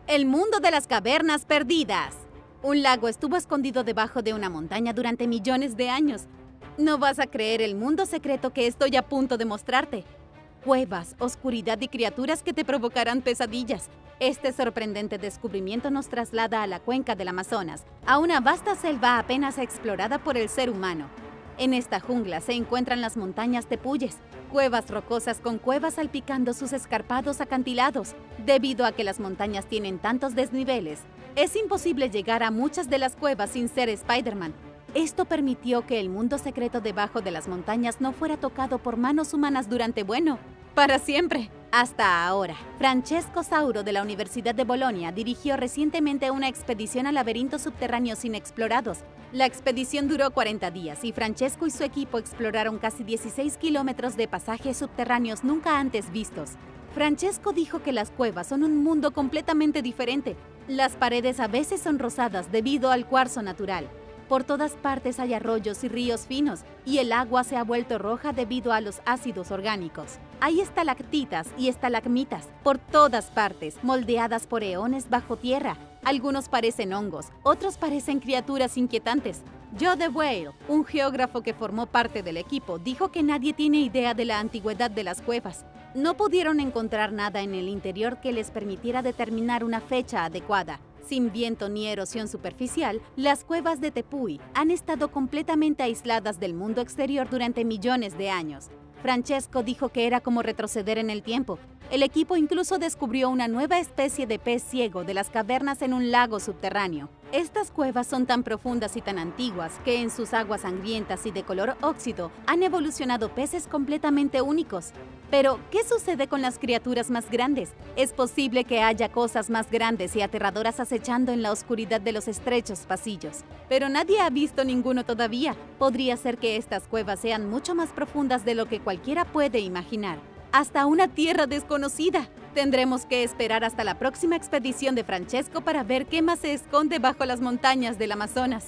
El mundo de las cavernas perdidas. Un lago estuvo escondido debajo de una montaña durante millones de años. No vas a creer el mundo secreto que estoy a punto de mostrarte. Cuevas, oscuridad y criaturas que te provocarán pesadillas. Este sorprendente descubrimiento nos traslada a la cuenca del Amazonas, a una vasta selva apenas explorada por el ser humano. En esta jungla se encuentran las montañas tepuyes, cuevas rocosas con cuevas salpicando sus escarpados acantilados. Debido a que las montañas tienen tantos desniveles, es imposible llegar a muchas de las cuevas sin ser Spider-Man. Esto permitió que el mundo secreto debajo de las montañas no fuera tocado por manos humanas durante, para siempre. Hasta ahora. Francesco Sauro de la Universidad de Bolonia dirigió recientemente una expedición a laberintos subterráneos inexplorados. La expedición duró 40 días y Francesco y su equipo exploraron casi 16 kilómetros de pasajes subterráneos nunca antes vistos. Francesco dijo que las cuevas son un mundo completamente diferente. Las paredes a veces son rosadas debido al cuarzo natural. Por todas partes hay arroyos y ríos finos, y el agua se ha vuelto roja debido a los ácidos orgánicos. Hay estalactitas y estalagmitas por todas partes, moldeadas por eones bajo tierra. Algunos parecen hongos, otros parecen criaturas inquietantes. Joe de Whale, un geógrafo que formó parte del equipo, dijo que nadie tiene idea de la antigüedad de las cuevas. No pudieron encontrar nada en el interior que les permitiera determinar una fecha adecuada. Sin viento ni erosión superficial, las cuevas de Tepuy han estado completamente aisladas del mundo exterior durante millones de años. Francesco dijo que era como retroceder en el tiempo. El equipo incluso descubrió una nueva especie de pez ciego de las cavernas en un lago subterráneo. Estas cuevas son tan profundas y tan antiguas que en sus aguas sangrientas y de color óxido han evolucionado peces completamente únicos. Pero, ¿qué sucede con las criaturas más grandes? Es posible que haya cosas más grandes y aterradoras acechando en la oscuridad de los estrechos pasillos. Pero nadie ha visto ninguno todavía. Podría ser que estas cuevas sean mucho más profundas de lo que cualquiera puede imaginar. Hasta una tierra desconocida. Tendremos que esperar hasta la próxima expedición de Francesco para ver qué más se esconde bajo las montañas del Amazonas.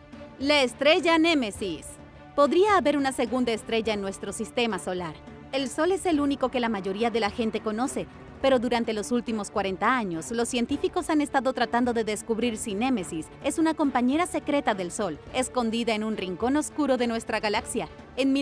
La estrella Némesis. Podría haber una segunda estrella en nuestro sistema solar. El Sol es el único que la mayoría de la gente conoce, pero durante los últimos 40 años, los científicos han estado tratando de descubrir si Némesis es una compañera secreta del Sol, escondida en un rincón oscuro de nuestra galaxia. En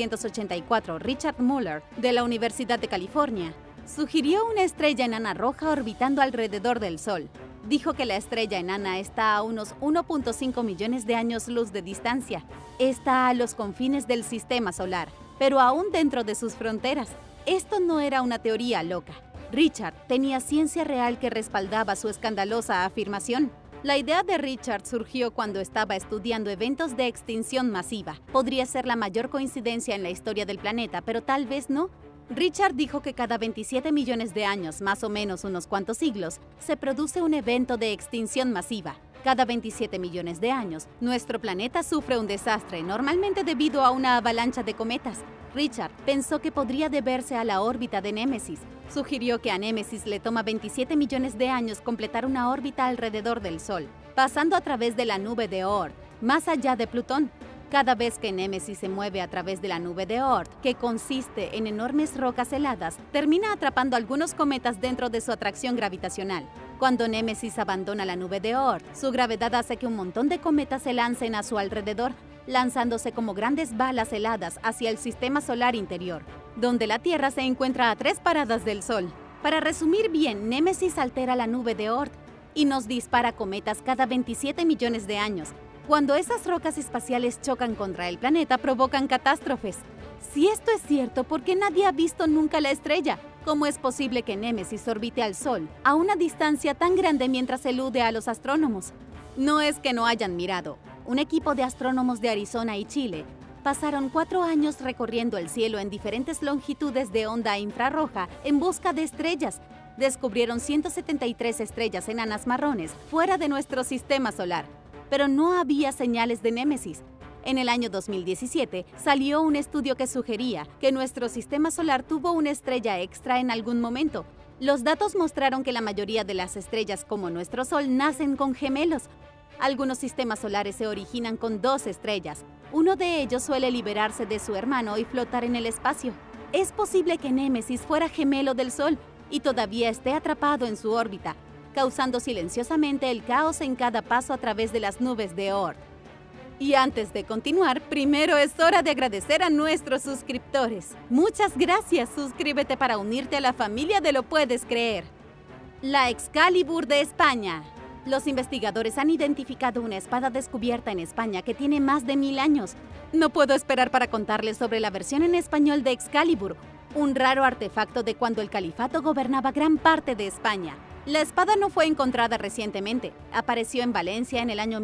1984, Richard Muller, de la Universidad de California, sugirió una estrella enana roja orbitando alrededor del Sol. Dijo que la estrella enana está a unos 1.5 millones de años luz de distancia. Está a los confines del sistema solar, pero aún dentro de sus fronteras. Esto no era una teoría loca. Richard tenía ciencia real que respaldaba su escandalosa afirmación. La idea de Richard surgió cuando estaba estudiando eventos de extinción masiva. Podría ser la mayor coincidencia en la historia del planeta, pero tal vez no. Richard dijo que cada 27 millones de años, más o menos unos cuantos siglos, se produce un evento de extinción masiva. Cada 27 millones de años, nuestro planeta sufre un desastre, normalmente debido a una avalancha de cometas. Richard pensó que podría deberse a la órbita de Némesis. Sugirió que a Némesis le toma 27 millones de años completar una órbita alrededor del Sol, pasando a través de la nube de Oort, más allá de Plutón. Cada vez que Némesis se mueve a través de la nube de Oort, que consiste en enormes rocas heladas, termina atrapando algunos cometas dentro de su atracción gravitacional. Cuando Némesis abandona la nube de Oort, su gravedad hace que un montón de cometas se lancen a su alrededor, lanzándose como grandes balas heladas hacia el sistema solar interior, donde la Tierra se encuentra a 3 paradas del Sol. Para resumir bien, Némesis altera la nube de Oort y nos dispara cometas cada 27 millones de años. Cuando esas rocas espaciales chocan contra el planeta, provocan catástrofes. Si esto es cierto, ¿por qué nadie ha visto nunca la estrella? ¿Cómo es posible que Némesis orbite al Sol a una distancia tan grande mientras elude a los astrónomos? No es que no hayan mirado. Un equipo de astrónomos de Arizona y Chile pasaron 4 años recorriendo el cielo en diferentes longitudes de onda infrarroja en busca de estrellas. Descubrieron 173 estrellas enanas marrones fuera de nuestro sistema solar, pero no había señales de Némesis. En el año 2017 salió un estudio que sugería que nuestro sistema solar tuvo una estrella extra en algún momento. Los datos mostraron que la mayoría de las estrellas como nuestro Sol nacen con gemelos. Algunos sistemas solares se originan con 2 estrellas. Uno de ellos suele liberarse de su hermano y flotar en el espacio. Es posible que Némesis fuera gemelo del Sol y todavía esté atrapado en su órbita. causando silenciosamente el caos en cada paso a través de las nubes de Oort. Y antes de continuar, primero es hora de agradecer a nuestros suscriptores. Muchas gracias, suscríbete para unirte a la familia de Lo Puedes Creer. La Excalibur de España. Los investigadores han identificado una espada descubierta en España que tiene más de 1000 años. No puedo esperar para contarles sobre la versión en español de Excalibur, un raro artefacto de cuando el califato gobernaba gran parte de España. La espada no fue encontrada recientemente, apareció en Valencia en el año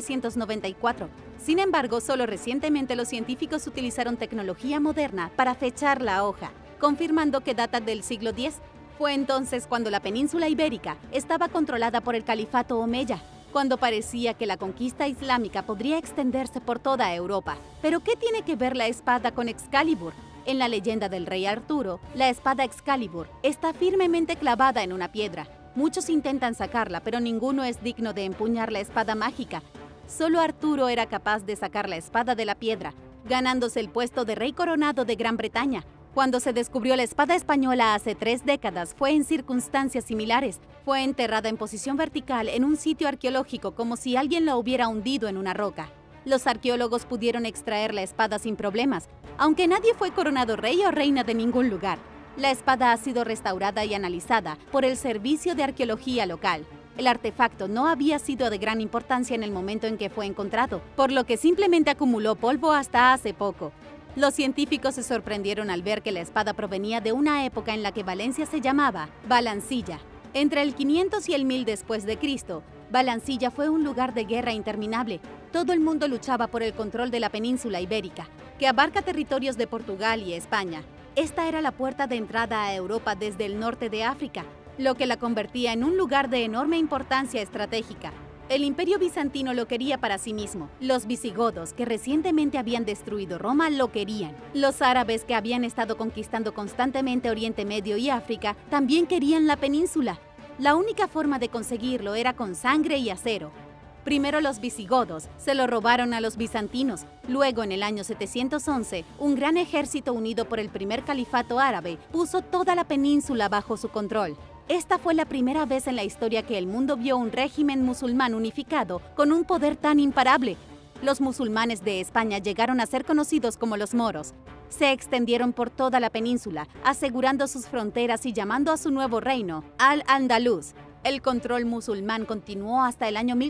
1994. Sin embargo, solo recientemente los científicos utilizaron tecnología moderna para fechar la hoja, confirmando que data del siglo X. Fue entonces cuando la península ibérica estaba controlada por el califato omeya, cuando parecía que la conquista islámica podría extenderse por toda Europa. ¿Pero qué tiene que ver la espada con Excalibur? En la leyenda del rey Arturo, la espada Excalibur está firmemente clavada en una piedra. Muchos intentan sacarla, pero ninguno es digno de empuñar la espada mágica. Solo Arturo era capaz de sacar la espada de la piedra, ganándose el puesto de rey coronado de Gran Bretaña. Cuando se descubrió la espada española hace 3 décadas, fue en circunstancias similares. Fue enterrada en posición vertical en un sitio arqueológico como si alguien la hubiera hundido en una roca. Los arqueólogos pudieron extraer la espada sin problemas, aunque nadie fue coronado rey o reina de ningún lugar. La espada ha sido restaurada y analizada por el Servicio de Arqueología local. El artefacto no había sido de gran importancia en el momento en que fue encontrado, por lo que simplemente acumuló polvo hasta hace poco. Los científicos se sorprendieron al ver que la espada provenía de una época en la que Valencia se llamaba Valancilla. Entre el 500 y el 1000 después de Cristo, Valancilla fue un lugar de guerra interminable. Todo el mundo luchaba por el control de la península ibérica, que abarca territorios de Portugal y España. Esta era la puerta de entrada a Europa desde el norte de África, lo que la convertía en un lugar de enorme importancia estratégica. El Imperio Bizantino lo quería para sí mismo. Los visigodos, que recientemente habían destruido Roma, lo querían. Los árabes, que habían estado conquistando constantemente Oriente Medio y África, también querían la península. La única forma de conseguirlo era con sangre y acero. Primero los visigodos se lo robaron a los bizantinos. Luego, en el año 711, un gran ejército unido por el primer califato árabe puso toda la península bajo su control. Esta fue la primera vez en la historia que el mundo vio un régimen musulmán unificado con un poder tan imparable. Los musulmanes de España llegaron a ser conocidos como los moros. Se extendieron por toda la península, asegurando sus fronteras y llamando a su nuevo reino Al-Ándalus. El control musulmán continuó hasta el año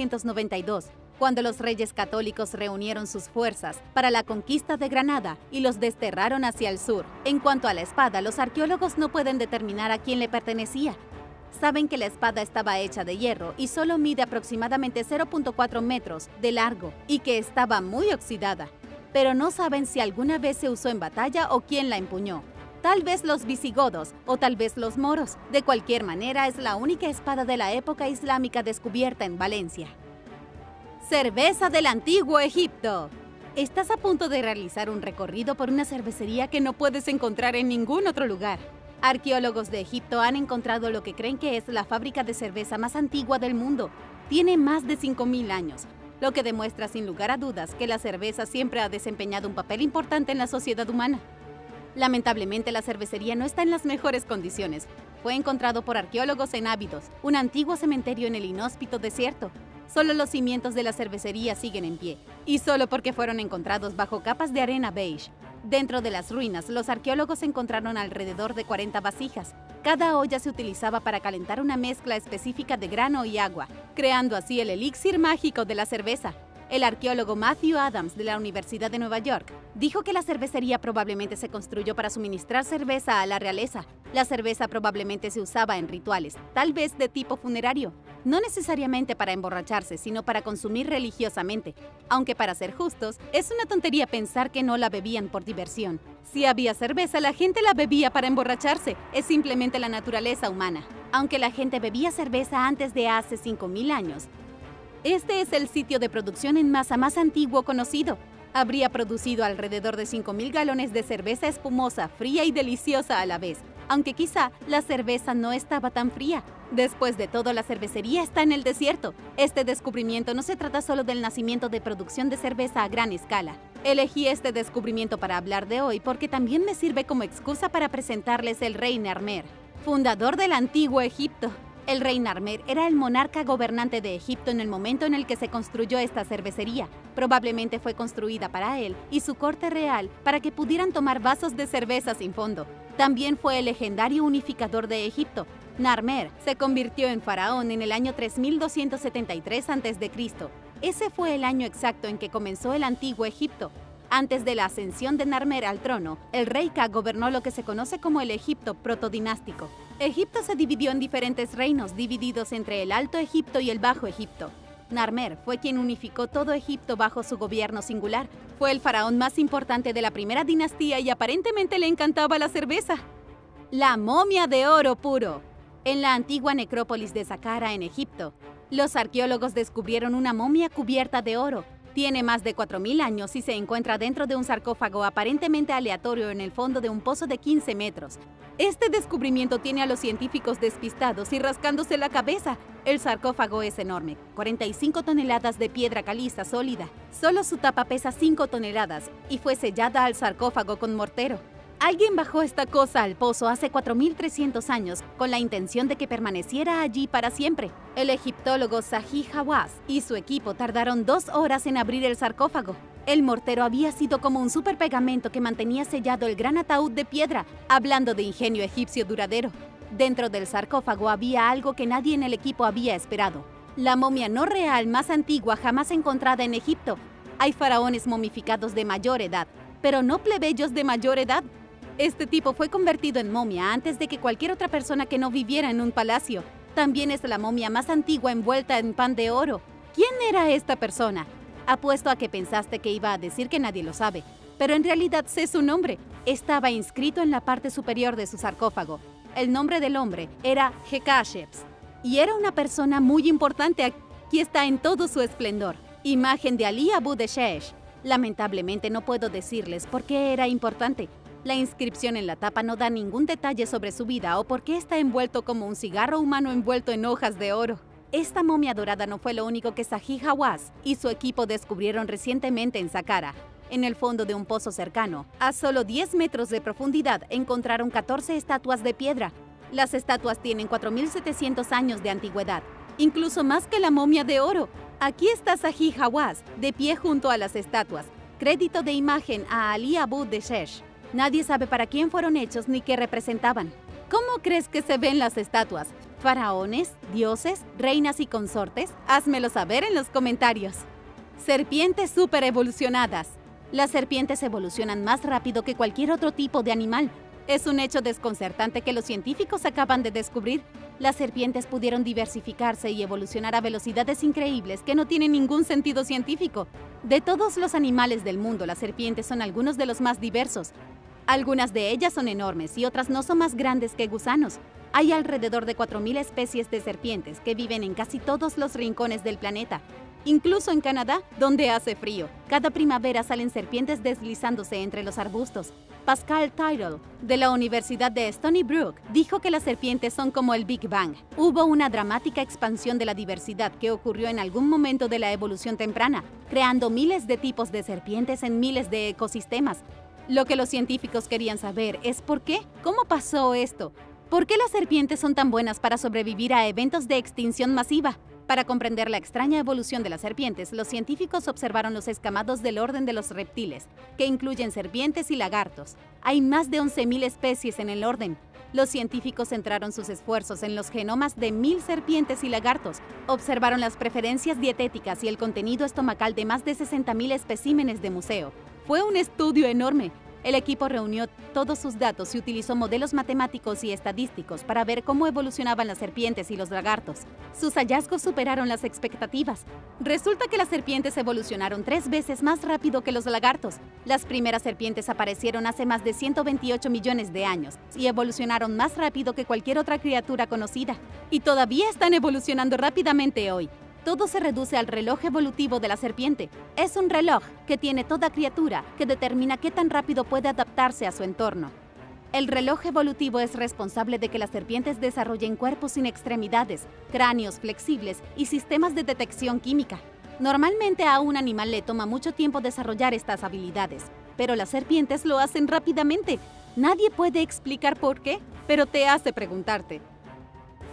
1492, cuando los reyes católicos reunieron sus fuerzas para la conquista de Granada y los desterraron hacia el sur. En cuanto a la espada, los arqueólogos no pueden determinar a quién le pertenecía. Saben que la espada estaba hecha de hierro y solo mide aproximadamente 0.4 metros de largo y que estaba muy oxidada, pero no saben si alguna vez se usó en batalla o quién la empuñó. Tal vez los visigodos o tal vez los moros. De cualquier manera, es la única espada de la época islámica descubierta en Valencia. Cerveza del Antiguo Egipto. Estás a punto de realizar un recorrido por una cervecería que no puedes encontrar en ningún otro lugar. Arqueólogos de Egipto han encontrado lo que creen que es la fábrica de cerveza más antigua del mundo. Tiene más de 5000 años, lo que demuestra sin lugar a dudas que la cerveza siempre ha desempeñado un papel importante en la sociedad humana. Lamentablemente, la cervecería no está en las mejores condiciones. Fue encontrado por arqueólogos en Ábidos, un antiguo cementerio en el inhóspito desierto. Solo los cimientos de la cervecería siguen en pie, y solo porque fueron encontrados bajo capas de arena beige. Dentro de las ruinas, los arqueólogos encontraron alrededor de 40 vasijas. Cada olla se utilizaba para calentar una mezcla específica de grano y agua, creando así el elixir mágico de la cerveza. El arqueólogo Matthew Adams de la Universidad de Nueva York dijo que la cervecería probablemente se construyó para suministrar cerveza a la realeza. La cerveza probablemente se usaba en rituales, tal vez de tipo funerario, no necesariamente para emborracharse, sino para consumir religiosamente. Aunque para ser justos, es una tontería pensar que no la bebían por diversión. Si había cerveza, la gente la bebía para emborracharse, es simplemente la naturaleza humana. Aunque la gente bebía cerveza antes de hace 5000 años, este es el sitio de producción en masa más antiguo conocido. Habría producido alrededor de 5000 galones de cerveza espumosa, fría y deliciosa a la vez, aunque quizá la cerveza no estaba tan fría. Después de todo, la cervecería está en el desierto. Este descubrimiento no se trata solo del nacimiento de producción de cerveza a gran escala. Elegí este descubrimiento para hablar de hoy porque también me sirve como excusa para presentarles el rey Narmer, fundador del Antiguo Egipto. El rey Narmer era el monarca gobernante de Egipto en el momento en el que se construyó esta cervecería. Probablemente fue construida para él y su corte real para que pudieran tomar vasos de cerveza sin fondo. También fue el legendario unificador de Egipto. Narmer se convirtió en faraón en el año 3273 a.C. Ese fue el año exacto en que comenzó el antiguo Egipto. Antes de la ascensión de Narmer al trono, el rey Ka gobernó lo que se conoce como el Egipto protodinástico. Egipto se dividió en diferentes reinos divididos entre el Alto Egipto y el Bajo Egipto. Narmer fue quien unificó todo Egipto bajo su gobierno singular. Fue el faraón más importante de la primera dinastía y aparentemente le encantaba la cerveza. La momia de oro puro. En la antigua necrópolis de Saqqara en Egipto, los arqueólogos descubrieron una momia cubierta de oro. Tiene más de 4000 años y se encuentra dentro de un sarcófago aparentemente aleatorio en el fondo de un pozo de 15 metros. Este descubrimiento tiene a los científicos despistados y rascándose la cabeza. El sarcófago es enorme, 45 toneladas de piedra caliza sólida. Solo su tapa pesa 5 toneladas y fue sellada al sarcófago con mortero. Alguien bajó esta cosa al pozo hace 4300 años con la intención de que permaneciera allí para siempre. El egiptólogo Zahi Hawass y su equipo tardaron 2 horas en abrir el sarcófago. El mortero había sido como un superpegamento que mantenía sellado el gran ataúd de piedra, hablando de ingenio egipcio duradero. Dentro del sarcófago había algo que nadie en el equipo había esperado. La momia no real más antigua jamás encontrada en Egipto. Hay faraones momificados de mayor edad, pero no plebeyos de mayor edad. Este tipo fue convertido en momia antes de que cualquier otra persona que no viviera en un palacio. También es la momia más antigua envuelta en pan de oro. ¿Quién era esta persona? Apuesto a que pensaste que iba a decir que nadie lo sabe, pero en realidad sé su nombre. Estaba inscrito en la parte superior de su sarcófago. El nombre del hombre era Hekasheps y era una persona muy importante. Aquí está en todo su esplendor. Imagen de Ali Abu Deshesh. Lamentablemente no puedo decirles por qué era importante. La inscripción en la tapa no da ningún detalle sobre su vida o por qué está envuelto como un cigarro humano envuelto en hojas de oro. Esta momia dorada no fue lo único que Zahi Hawass y su equipo descubrieron recientemente en Saqqara. En el fondo de un pozo cercano, a solo 10 metros de profundidad, encontraron 14 estatuas de piedra. Las estatuas tienen 4700 años de antigüedad, incluso más que la momia de oro. Aquí está Zahi Hawass, de pie junto a las estatuas. Crédito de imagen a Ali Abu Deshesh. Nadie sabe para quién fueron hechos ni qué representaban. ¿Cómo crees que se ven las estatuas? ¿Faraones, dioses, reinas y consortes? Házmelo saber en los comentarios. Serpientes super evolucionadas. Las serpientes evolucionan más rápido que cualquier otro tipo de animal. Es un hecho desconcertante que los científicos acaban de descubrir. Las serpientes pudieron diversificarse y evolucionar a velocidades increíbles que no tienen ningún sentido científico. De todos los animales del mundo, las serpientes son algunos de los más diversos. Algunas de ellas son enormes y otras no son más grandes que gusanos. Hay alrededor de 4000 especies de serpientes que viven en casi todos los rincones del planeta. Incluso en Canadá, donde hace frío, cada primavera salen serpientes deslizándose entre los arbustos. Pascal Tyrrell, de la Universidad de Stony Brook, dijo que las serpientes son como el Big Bang. Hubo una dramática expansión de la diversidad que ocurrió en algún momento de la evolución temprana, creando miles de tipos de serpientes en miles de ecosistemas. Lo que los científicos querían saber es ¿por qué? ¿Cómo pasó esto? ¿Por qué las serpientes son tan buenas para sobrevivir a eventos de extinción masiva? Para comprender la extraña evolución de las serpientes, los científicos observaron los escamados del orden de los reptiles, que incluyen serpientes y lagartos. Hay más de 11.000 especies en el orden. Los científicos centraron sus esfuerzos en los genomas de 1000 serpientes y lagartos. Observaron las preferencias dietéticas y el contenido estomacal de más de 60.000 especímenes de museo. Fue un estudio enorme. El equipo reunió todos sus datos y utilizó modelos matemáticos y estadísticos para ver cómo evolucionaban las serpientes y los lagartos. Sus hallazgos superaron las expectativas. Resulta que las serpientes evolucionaron 3 veces más rápido que los lagartos. Las primeras serpientes aparecieron hace más de 128 millones de años y evolucionaron más rápido que cualquier otra criatura conocida. Y todavía están evolucionando rápidamente hoy. Todo se reduce al reloj evolutivo de la serpiente. Es un reloj que tiene toda criatura que determina qué tan rápido puede adaptarse a su entorno. El reloj evolutivo es responsable de que las serpientes desarrollen cuerpos sin extremidades, cráneos flexibles y sistemas de detección química. Normalmente a un animal le toma mucho tiempo desarrollar estas habilidades, pero las serpientes lo hacen rápidamente. Nadie puede explicar por qué, pero te hace preguntarte.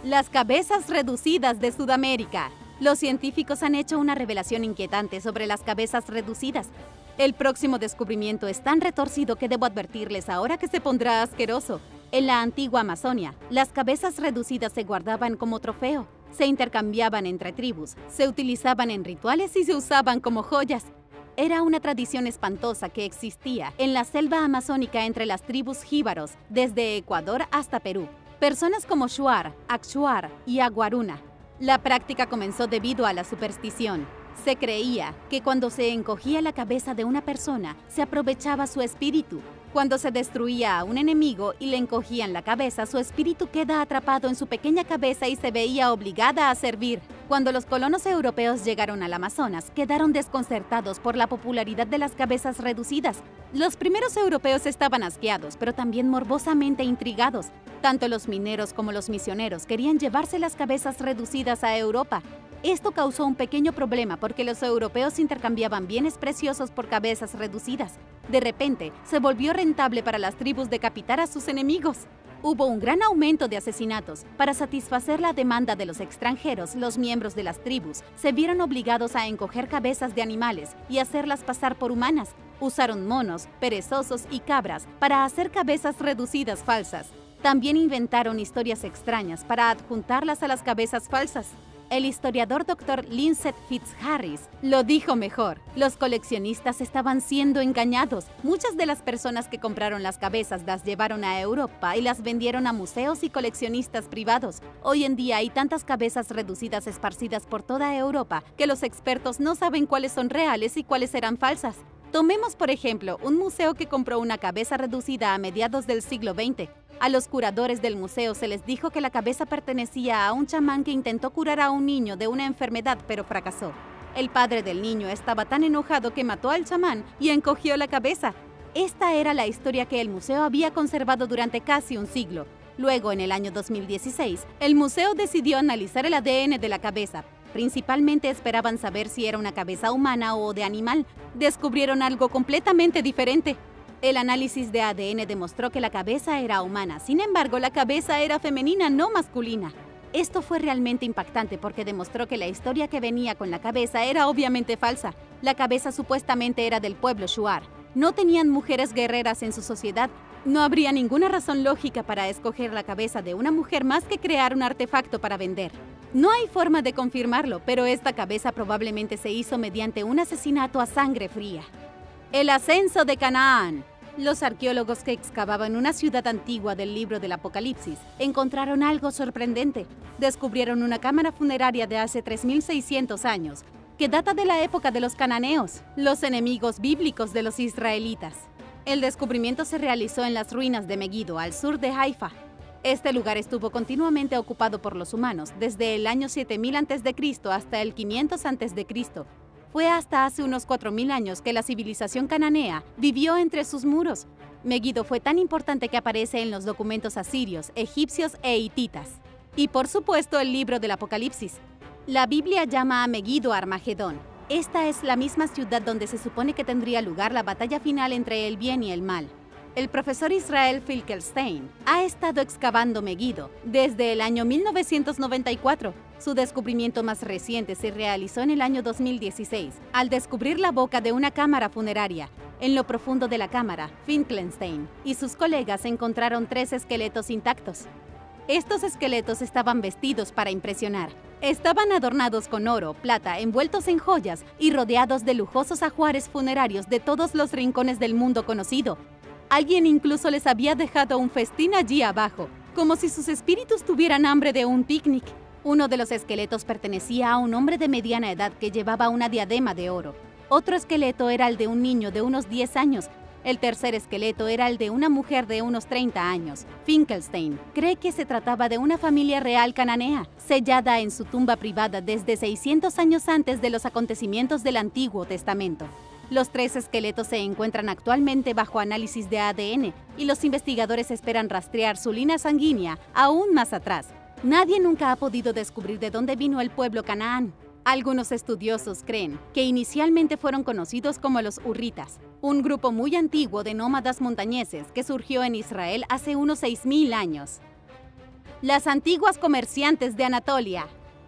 Las cabezas reducidas de Sudamérica. Los científicos han hecho una revelación inquietante sobre las cabezas reducidas. El próximo descubrimiento es tan retorcido que debo advertirles ahora que se pondrá asqueroso. En la antigua Amazonia, las cabezas reducidas se guardaban como trofeo, se intercambiaban entre tribus, se utilizaban en rituales y se usaban como joyas. Era una tradición espantosa que existía en la selva amazónica entre las tribus jíbaros, desde Ecuador hasta Perú. Personas como Shuar, Akshuar y Aguaruna. La práctica comenzó debido a la superstición. Se creía que cuando se encogía la cabeza de una persona, se aprovechaba su espíritu. Cuando se destruía a un enemigo y le encogían la cabeza, su espíritu queda atrapado en su pequeña cabeza y se veía obligada a servir. Cuando los colonos europeos llegaron al Amazonas, quedaron desconcertados por la popularidad de las cabezas reducidas. Los primeros europeos estaban asqueados, pero también morbosamente intrigados. Tanto los mineros como los misioneros querían llevarse las cabezas reducidas a Europa. Esto causó un pequeño problema porque los europeos intercambiaban bienes preciosos por cabezas reducidas. De repente, se volvió rentable para las tribus decapitar a sus enemigos. Hubo un gran aumento de asesinatos. Para satisfacer la demanda de los extranjeros, los miembros de las tribus se vieron obligados a encoger cabezas de animales y hacerlas pasar por humanas. Usaron monos, perezosos y cabras para hacer cabezas reducidas falsas. También inventaron historias extrañas para adjuntarlas a las cabezas falsas. El historiador Dr. Lynset Fitzharris lo dijo mejor. Los coleccionistas estaban siendo engañados. Muchas de las personas que compraron las cabezas las llevaron a Europa y las vendieron a museos y coleccionistas privados. Hoy en día hay tantas cabezas reducidas esparcidas por toda Europa que los expertos no saben cuáles son reales y cuáles eran falsas. Tomemos, por ejemplo, un museo que compró una cabeza reducida a mediados del siglo XX. A los curadores del museo se les dijo que la cabeza pertenecía a un chamán que intentó curar a un niño de una enfermedad, pero fracasó. El padre del niño estaba tan enojado que mató al chamán y encogió la cabeza. Esta era la historia que el museo había conservado durante casi un siglo. Luego, en el año 2016, el museo decidió analizar el ADN de la cabeza. Principalmente esperaban saber si era una cabeza humana o de animal. Descubrieron algo completamente diferente. El análisis de ADN demostró que la cabeza era humana, sin embargo, la cabeza era femenina, no masculina. Esto fue realmente impactante porque demostró que la historia que venía con la cabeza era obviamente falsa. La cabeza supuestamente era del pueblo Shuar. No tenían mujeres guerreras en su sociedad. No habría ninguna razón lógica para escoger la cabeza de una mujer más que crear un artefacto para vender. No hay forma de confirmarlo, pero esta cabeza probablemente se hizo mediante un asesinato a sangre fría. El ascenso de Canaán. Los arqueólogos que excavaban una ciudad antigua del libro del Apocalipsis encontraron algo sorprendente. Descubrieron una cámara funeraria de hace 3600 años, que data de la época de los cananeos, los enemigos bíblicos de los israelitas. El descubrimiento se realizó en las ruinas de Megiddo, al sur de Haifa. Este lugar estuvo continuamente ocupado por los humanos desde el año 7000 a.C. hasta el 500 a.C. Fue hasta hace unos 4000 años que la civilización cananea vivió entre sus muros. Megiddo fue tan importante que aparece en los documentos asirios, egipcios e hititas. Y por supuesto el libro del Apocalipsis. La Biblia llama a Megiddo Armagedón. Esta es la misma ciudad donde se supone que tendría lugar la batalla final entre el bien y el mal. El profesor Israel Finkelstein ha estado excavando Megiddo desde el año 1994. Su descubrimiento más reciente se realizó en el año 2016, al descubrir la boca de una cámara funeraria. En lo profundo de la cámara, Finkelstein y sus colegas encontraron 3 esqueletos intactos. Estos esqueletos estaban vestidos para impresionar. Estaban adornados con oro, plata, envueltos en joyas y rodeados de lujosos ajuares funerarios de todos los rincones del mundo conocido. Alguien incluso les había dejado un festín allí abajo, como si sus espíritus tuvieran hambre de un picnic. Uno de los esqueletos pertenecía a un hombre de mediana edad que llevaba una diadema de oro. Otro esqueleto era el de un niño de unos 10 años. El tercer esqueleto era el de una mujer de unos 30 años. Finkelstein cree que se trataba de una familia real cananea, sellada en su tumba privada desde 600 años antes de los acontecimientos del Antiguo Testamento. Los 3 esqueletos se encuentran actualmente bajo análisis de ADN y los investigadores esperan rastrear su línea sanguínea aún más atrás. Nadie nunca ha podido descubrir de dónde vino el pueblo Canaán. Algunos estudiosos creen que inicialmente fueron conocidos como los hurritas, un grupo muy antiguo de nómadas montañeses que surgió en Israel hace unos 6000 años. Las antiguas comerciantes de Anatolia.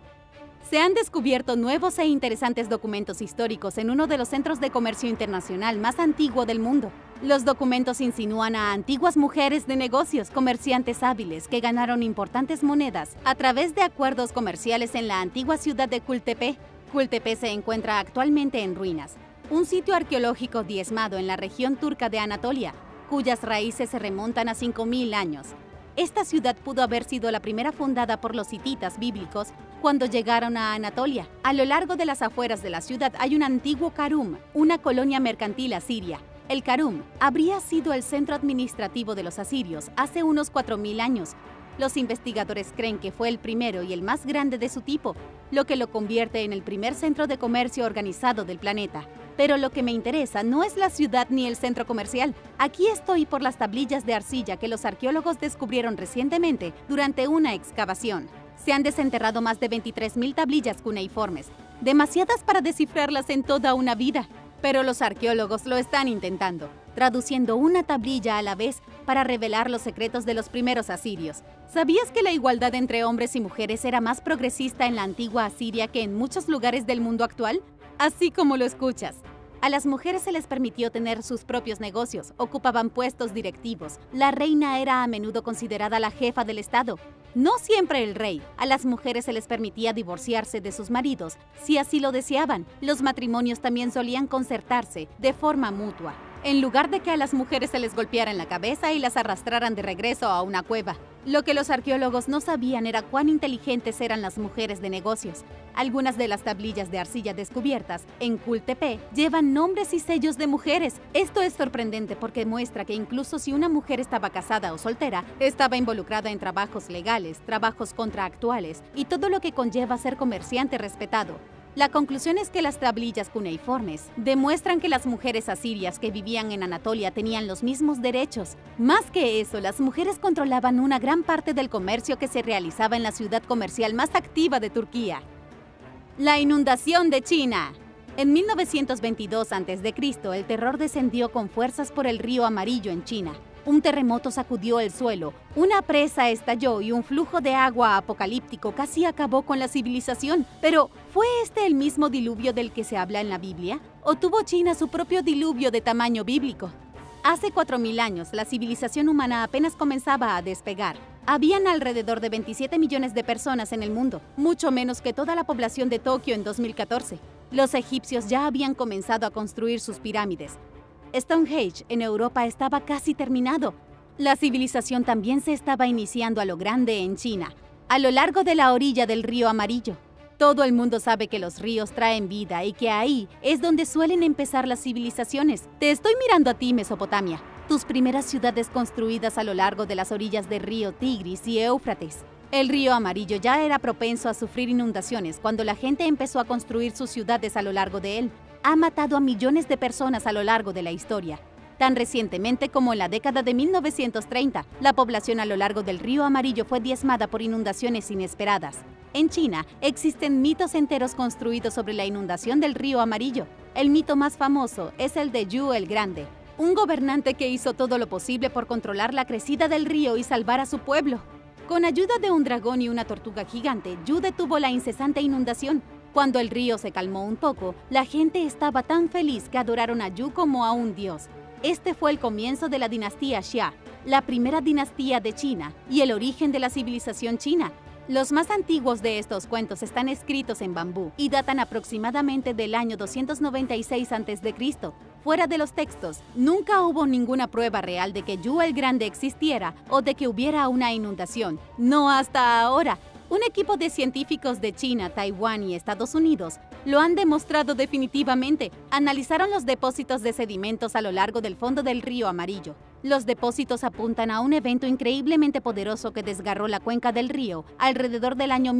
Se han descubierto nuevos e interesantes documentos históricos en uno de los centros de comercio internacional más antiguo del mundo. Los documentos insinúan a antiguas mujeres de negocios, comerciantes hábiles que ganaron importantes monedas a través de acuerdos comerciales en la antigua ciudad de Kultepe. Kultepe se encuentra actualmente en ruinas, un sitio arqueológico diezmado en la región turca de Anatolia, cuyas raíces se remontan a 5000 años. Esta ciudad pudo haber sido la primera fundada por los hititas bíblicos cuando llegaron a Anatolia. A lo largo de las afueras de la ciudad hay un antiguo Karum, una colonia mercantil asiria. El Karum habría sido el centro administrativo de los asirios hace unos 4000 años. Los investigadores creen que fue el primero y el más grande de su tipo, lo que lo convierte en el primer centro de comercio organizado del planeta. Pero lo que me interesa no es la ciudad ni el centro comercial. Aquí estoy por las tablillas de arcilla que los arqueólogos descubrieron recientemente durante una excavación. Se han desenterrado más de 23.000 tablillas cuneiformes, demasiadas para descifrarlas en toda una vida. Pero los arqueólogos lo están intentando, traduciendo una tablilla a la vez para revelar los secretos de los primeros asirios. ¿Sabías que la igualdad entre hombres y mujeres era más progresista en la antigua Asiria que en muchos lugares del mundo actual? Así como lo escuchas. A las mujeres se les permitió tener sus propios negocios, ocupaban puestos directivos. La reina era a menudo considerada la jefa del Estado. No siempre el rey. A las mujeres se les permitía divorciarse de sus maridos, si así lo deseaban. Los matrimonios también solían concertarse de forma mutua, en lugar de que a las mujeres se les golpeara en la cabeza y las arrastraran de regreso a una cueva. Lo que los arqueólogos no sabían era cuán inteligentes eran las mujeres de negocios. Algunas de las tablillas de arcilla descubiertas en Kultepe llevan nombres y sellos de mujeres. Esto es sorprendente porque muestra que incluso si una mujer estaba casada o soltera, estaba involucrada en trabajos legales, trabajos contractuales y todo lo que conlleva ser comerciante respetado. La conclusión es que las tablillas cuneiformes demuestran que las mujeres asirias que vivían en Anatolia tenían los mismos derechos. Más que eso, las mujeres controlaban una gran parte del comercio que se realizaba en la ciudad comercial más activa de Turquía. La inundación de China. En 1922 a.C., el terror descendió con fuerzas por el río Amarillo en China. Un terremoto sacudió el suelo, una presa estalló y un flujo de agua apocalíptico casi acabó con la civilización. Pero, ¿fue este el mismo diluvio del que se habla en la Biblia? ¿O tuvo China su propio diluvio de tamaño bíblico? Hace 4000 años, la civilización humana apenas comenzaba a despegar. Habían alrededor de 27 millones de personas en el mundo, mucho menos que toda la población de Tokio en 2014. Los egipcios ya habían comenzado a construir sus pirámides. Stonehenge en Europa estaba casi terminado. La civilización también se estaba iniciando a lo grande en China, a lo largo de la orilla del río Amarillo. Todo el mundo sabe que los ríos traen vida y que ahí es donde suelen empezar las civilizaciones. Te estoy mirando a ti, Mesopotamia. Tus primeras ciudades construidas a lo largo de las orillas del río Tigris y Éufrates. El río Amarillo ya era propenso a sufrir inundaciones cuando la gente empezó a construir sus ciudades a lo largo de él. Ha matado a millones de personas a lo largo de la historia. Tan recientemente como en la década de 1930, la población a lo largo del río Amarillo fue diezmada por inundaciones inesperadas. En China, existen mitos enteros construidos sobre la inundación del río Amarillo. El mito más famoso es el de Yu el Grande, un gobernante que hizo todo lo posible por controlar la crecida del río y salvar a su pueblo. Con ayuda de un dragón y una tortuga gigante, Yu detuvo la incesante inundación. Cuando el río se calmó un poco, la gente estaba tan feliz que adoraron a Yu como a un dios. Este fue el comienzo de la dinastía Xia, la primera dinastía de China y el origen de la civilización china. Los más antiguos de estos cuentos están escritos en bambú y datan aproximadamente del año 296 a.C. Fuera de los textos, nunca hubo ninguna prueba real de que Yu el Grande existiera o de que hubiera una inundación. No hasta ahora. Un equipo de científicos de China, Taiwán y Estados Unidos lo han demostrado definitivamente. Analizaron los depósitos de sedimentos a lo largo del fondo del río Amarillo. Los depósitos apuntan a un evento increíblemente poderoso que desgarró la cuenca del río alrededor del año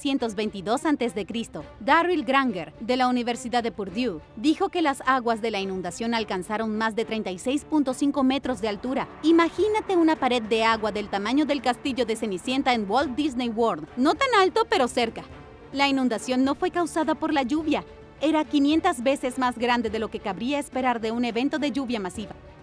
1922 a.C. Darryl Granger, de la Universidad de Purdue, dijo que las aguas de la inundación alcanzaron más de 36.5 metros de altura. Imagínate una pared de agua del tamaño del castillo de Cenicienta en Walt Disney World. No tan alto, pero cerca. La inundación no fue causada por la lluvia. Era 500 veces más grande de lo que cabría esperar de un evento de lluvia masiva.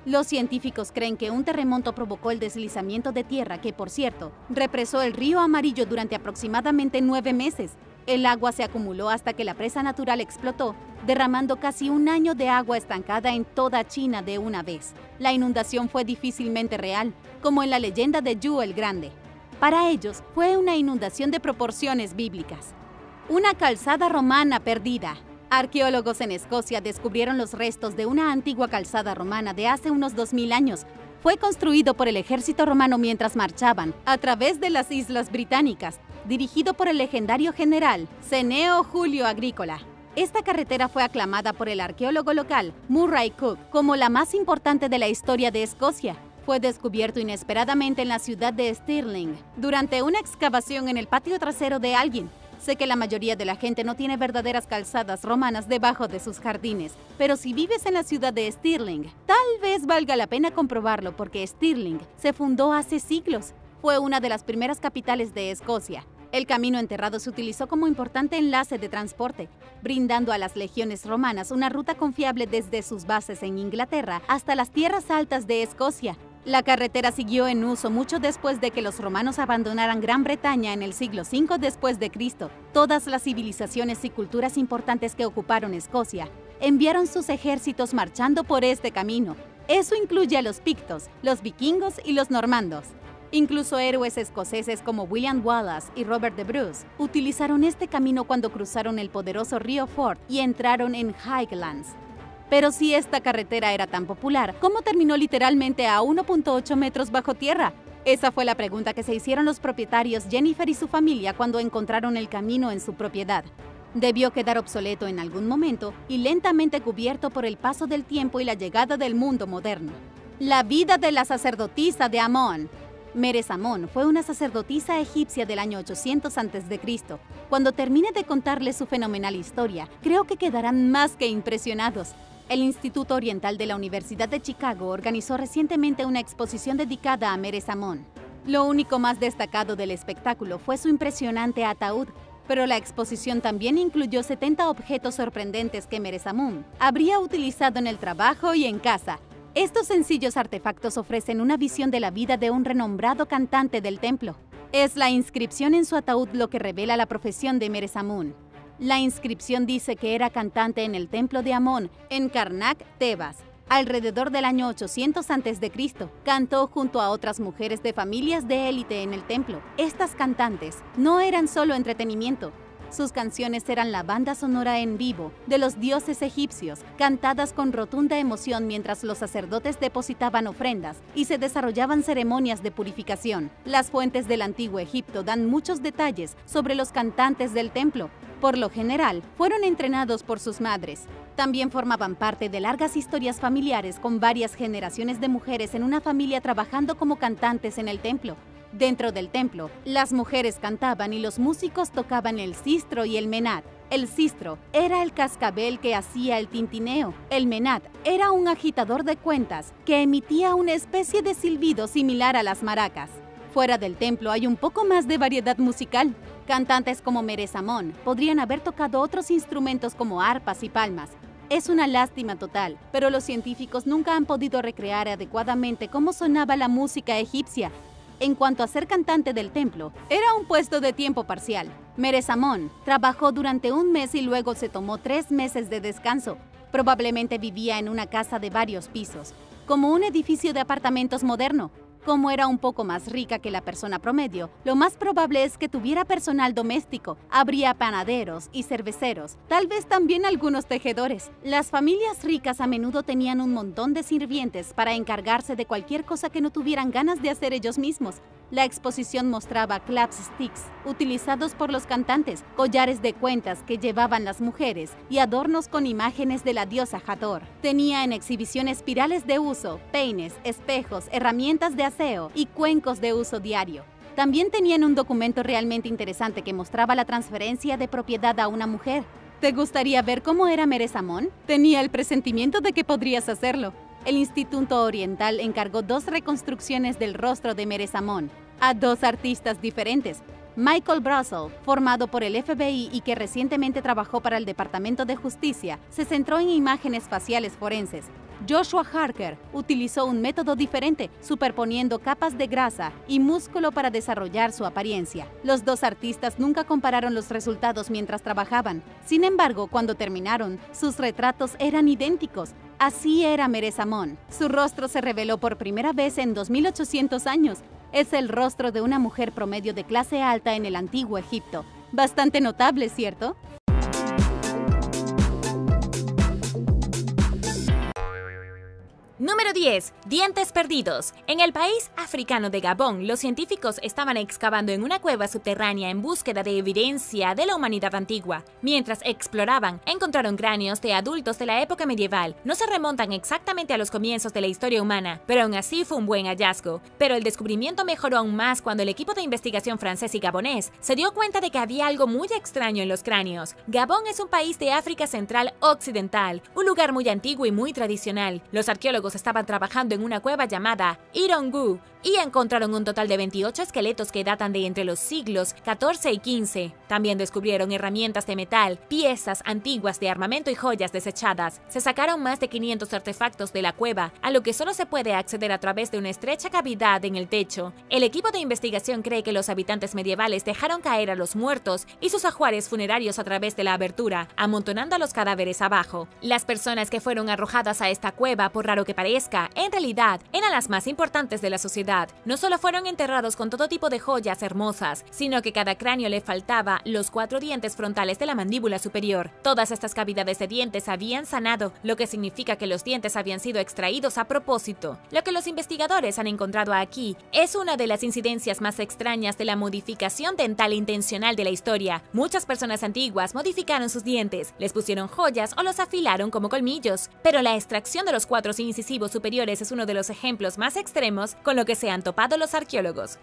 Los científicos creen que un terremoto provocó el deslizamiento de tierra que, por cierto, represó el río Amarillo durante aproximadamente 9 meses. El agua se acumuló hasta que la presa natural explotó, derramando casi un año de agua estancada en toda China de una vez. La inundación fue difícilmente real, como en la leyenda de Yu el Grande. Para ellos, fue una inundación de proporciones bíblicas. Una calzada romana perdida. Arqueólogos en Escocia descubrieron los restos de una antigua calzada romana de hace unos 2000 años. Fue construido por el ejército romano mientras marchaban a través de las Islas Británicas, dirigido por el legendario general Cneo Julio Agrícola. Esta carretera fue aclamada por el arqueólogo local Murray Cook como la más importante de la historia de Escocia. Fue descubierto inesperadamente en la ciudad de Stirling, durante una excavación en el patio trasero de alguien. Sé que la mayoría de la gente no tiene verdaderas calzadas romanas debajo de sus jardines, pero si vives en la ciudad de Stirling, tal vez valga la pena comprobarlo porque Stirling se fundó hace siglos. Fue una de las primeras capitales de Escocia. El camino enterrado se utilizó como importante enlace de transporte, brindando a las legiones romanas una ruta confiable desde sus bases en Inglaterra hasta las tierras altas de Escocia. La carretera siguió en uso mucho después de que los romanos abandonaran Gran Bretaña en el siglo V después de Cristo. Todas las civilizaciones y culturas importantes que ocuparon Escocia enviaron sus ejércitos marchando por este camino. Eso incluye a los pictos, los vikingos y los normandos. Incluso héroes escoceses como William Wallace y Robert the Bruce utilizaron este camino cuando cruzaron el poderoso río Forth y entraron en Highlands. Pero si esta carretera era tan popular, ¿cómo terminó literalmente a 1.8 metros bajo tierra? Esa fue la pregunta que se hicieron los propietarios Jennifer y su familia cuando encontraron el camino en su propiedad. Debió quedar obsoleto en algún momento y lentamente cubierto por el paso del tiempo y la llegada del mundo moderno. La vida de la sacerdotisa de Amón. Meres Amón fue una sacerdotisa egipcia del año 800 a.C. Cuando termine de contarles su fenomenal historia, creo que quedarán más que impresionados. El Instituto Oriental de la Universidad de Chicago organizó recientemente una exposición dedicada a Meres Amón. Lo único más destacado del espectáculo fue su impresionante ataúd, pero la exposición también incluyó 70 objetos sorprendentes que Meres Amón habría utilizado en el trabajo y en casa. Estos sencillos artefactos ofrecen una visión de la vida de un renombrado cantante del templo. Es la inscripción en su ataúd lo que revela la profesión de Meres Amón. La inscripción dice que era cantante en el templo de Amón, en Karnak, Tebas. Alrededor del año 800 a.C., cantó junto a otras mujeres de familias de élite en el templo. Estas cantantes no eran solo entretenimiento. Sus canciones eran la banda sonora en vivo de los dioses egipcios, cantadas con rotunda emoción mientras los sacerdotes depositaban ofrendas y se desarrollaban ceremonias de purificación. Las fuentes del antiguo Egipto dan muchos detalles sobre los cantantes del templo. Por lo general, fueron entrenados por sus madres. También formaban parte de largas historias familiares con varias generaciones de mujeres en una familia trabajando como cantantes en el templo. Dentro del templo, las mujeres cantaban y los músicos tocaban el sistro y el menat. El sistro era el cascabel que hacía el tintineo. El menat era un agitador de cuentas que emitía una especie de silbido similar a las maracas. Fuera del templo hay un poco más de variedad musical. Cantantes como Meres Amón podrían haber tocado otros instrumentos como arpas y palmas. Es una lástima total, pero los científicos nunca han podido recrear adecuadamente cómo sonaba la música egipcia. En cuanto a ser cantante del templo, era un puesto de tiempo parcial. Meres Amón trabajó durante un mes y luego se tomó 3 meses de descanso. Probablemente vivía en una casa de varios pisos, como un edificio de apartamentos moderno. Como era un poco más rica que la persona promedio, lo más probable es que tuviera personal doméstico. Habría panaderos y cerveceros, tal vez también algunos tejedores. Las familias ricas a menudo tenían un montón de sirvientes para encargarse de cualquier cosa que no tuvieran ganas de hacer ellos mismos. La exposición mostraba clapsticks utilizados por los cantantes, collares de cuentas que llevaban las mujeres y adornos con imágenes de la diosa Hathor. Tenía en exhibición espirales de uso, peines, espejos, herramientas de aseo y cuencos de uso diario. También tenían un documento realmente interesante que mostraba la transferencia de propiedad a una mujer. ¿Te gustaría ver cómo era Meres Amón? Tenía el presentimiento de que podrías hacerlo. El Instituto Oriental encargó 2 reconstrucciones del rostro de Meres Amón a 2 artistas diferentes. Michael Brazel, formado por el FBI y que recientemente trabajó para el Departamento de Justicia, se centró en imágenes faciales forenses. Joshua Harker utilizó un método diferente, superponiendo capas de grasa y músculo para desarrollar su apariencia. Los dos artistas nunca compararon los resultados mientras trabajaban. Sin embargo, cuando terminaron, sus retratos eran idénticos. Así era Meresamón. Su rostro se reveló por primera vez en 2800 años. Es el rostro de una mujer promedio de clase alta en el antiguo Egipto. Bastante notable, ¿cierto? Número 10. Dientes perdidos. En el país africano de Gabón, los científicos estaban excavando en una cueva subterránea en búsqueda de evidencia de la humanidad antigua. Mientras exploraban, encontraron cráneos de adultos de la época medieval. No se remontan exactamente a los comienzos de la historia humana, pero aún así fue un buen hallazgo. Pero el descubrimiento mejoró aún más cuando el equipo de investigación francés y gabonés se dio cuenta de que había algo muy extraño en los cráneos. Gabón es un país de África Central Occidental, un lugar muy antiguo y muy tradicional. Los arqueólogos estaban trabajando en una cueva llamada Irongu y encontraron un total de 28 esqueletos que datan de entre los siglos XIV y XV. También descubrieron herramientas de metal, piezas antiguas de armamento y joyas desechadas. Se sacaron más de 500 artefactos de la cueva, a lo que solo se puede acceder a través de una estrecha cavidad en el techo. El equipo de investigación cree que los habitantes medievales dejaron caer a los muertos y sus ajuares funerarios a través de la abertura, amontonando a los cadáveres abajo. Las personas que fueron arrojadas a esta cueva, por raro que parezca, en realidad eran las más importantes de la sociedad. No solo fueron enterrados con todo tipo de joyas hermosas, sino que cada cráneo le faltaba los 4 dientes frontales de la mandíbula superior. Todas estas cavidades de dientes habían sanado, lo que significa que los dientes habían sido extraídos a propósito. Lo que los investigadores han encontrado aquí es una de las incidencias más extrañas de la modificación dental intencional de la historia. Muchas personas antiguas modificaron sus dientes, les pusieron joyas o los afilaron como colmillos, pero la extracción de los 4 incisivos superiores es uno de los ejemplos más extremos con lo que se han topado los arqueólogos.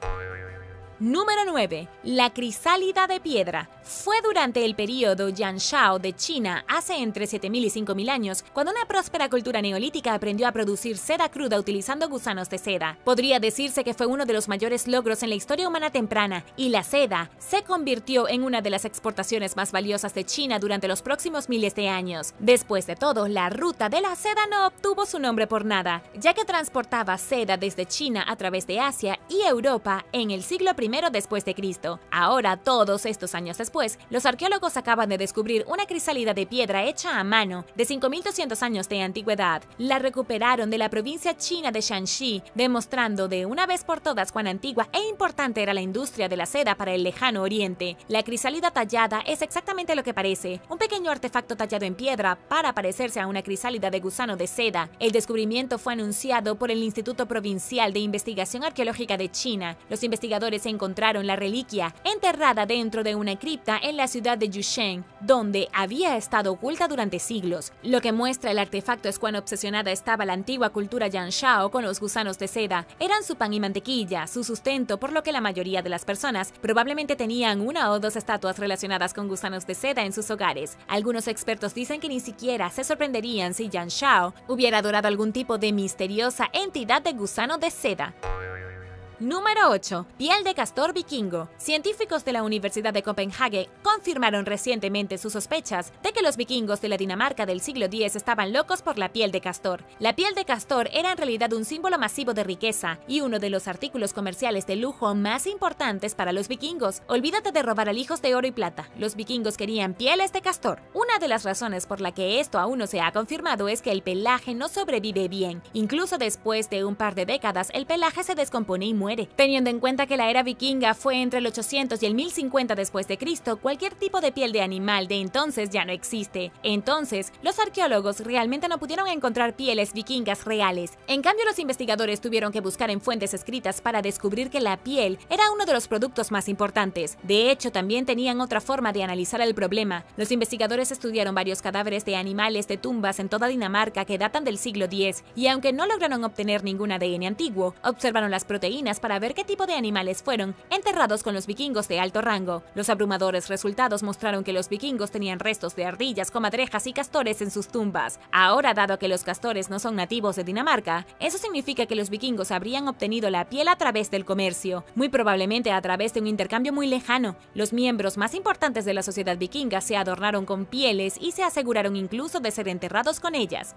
Número 9. La crisálida de piedra. Fue durante el período Yanshao de China, hace entre 7000 y 5000 años, cuando una próspera cultura neolítica aprendió a producir seda cruda utilizando gusanos de seda. Podría decirse que fue uno de los mayores logros en la historia humana temprana, y la seda se convirtió en una de las exportaciones más valiosas de China durante los próximos miles de años. Después de todo, la ruta de la seda no obtuvo su nombre por nada, ya que transportaba seda desde China a través de Asia y Europa en el siglo I después de Cristo. Ahora, todos estos años después, los arqueólogos acaban de descubrir una crisálida de piedra hecha a mano de 5200 años de antigüedad. La recuperaron de la provincia china de Shanxi, demostrando de una vez por todas cuán antigua e importante era la industria de la seda para el lejano oriente. La crisálida tallada es exactamente lo que parece, un pequeño artefacto tallado en piedra para parecerse a una crisálida de gusano de seda. El descubrimiento fue anunciado por el Instituto Provincial de Investigación Arqueológica de China. Los investigadores encontraron la reliquia enterrada dentro de una cripta en la ciudad de Yusheng, donde había estado oculta durante siglos. Lo que muestra el artefacto es cuán obsesionada estaba la antigua cultura Yanshao con los gusanos de seda. Eran su pan y mantequilla, su sustento, por lo que la mayoría de las personas probablemente tenían 1 o 2 estatuas relacionadas con gusanos de seda en sus hogares. Algunos expertos dicen que ni siquiera se sorprenderían si Yanshao hubiera adorado algún tipo de misteriosa entidad de gusano de seda. Número 8. Piel de castor vikingo. Científicos de la Universidad de Copenhague confirmaron recientemente sus sospechas de que los vikingos de la Dinamarca del siglo X estaban locos por la piel de castor. La piel de castor era en realidad un símbolo masivo de riqueza y uno de los artículos comerciales de lujo más importantes para los vikingos. Olvídate de robar alijos de oro y plata. Los vikingos querían pieles de castor. Una de las razones por la que esto aún no se ha confirmado es que el pelaje no sobrevive bien. Incluso después de un par de décadas, el pelaje se descompone y muere. Teniendo en cuenta que la era vikinga fue entre el 800 y el 1050 después de Cristo, cualquier tipo de piel de animal de entonces ya no existe. Entonces, los arqueólogos realmente no pudieron encontrar pieles vikingas reales. En cambio, los investigadores tuvieron que buscar en fuentes escritas para descubrir que la piel era uno de los productos más importantes. De hecho, también tenían otra forma de analizar el problema. Los investigadores estudiaron varios cadáveres de animales de tumbas en toda Dinamarca que datan del siglo X, y aunque no lograron obtener ningún ADN antiguo, observaron las proteínas para ver qué tipo de animales fueron enterrados con los vikingos de alto rango. Los abrumadores resultados mostraron que los vikingos tenían restos de ardillas, comadrejas y castores en sus tumbas. Ahora, dado que los castores no son nativos de Dinamarca, eso significa que los vikingos habrían obtenido la piel a través del comercio, muy probablemente a través de un intercambio muy lejano. Los miembros más importantes de la sociedad vikinga se adornaron con pieles y se aseguraron incluso de ser enterrados con ellas.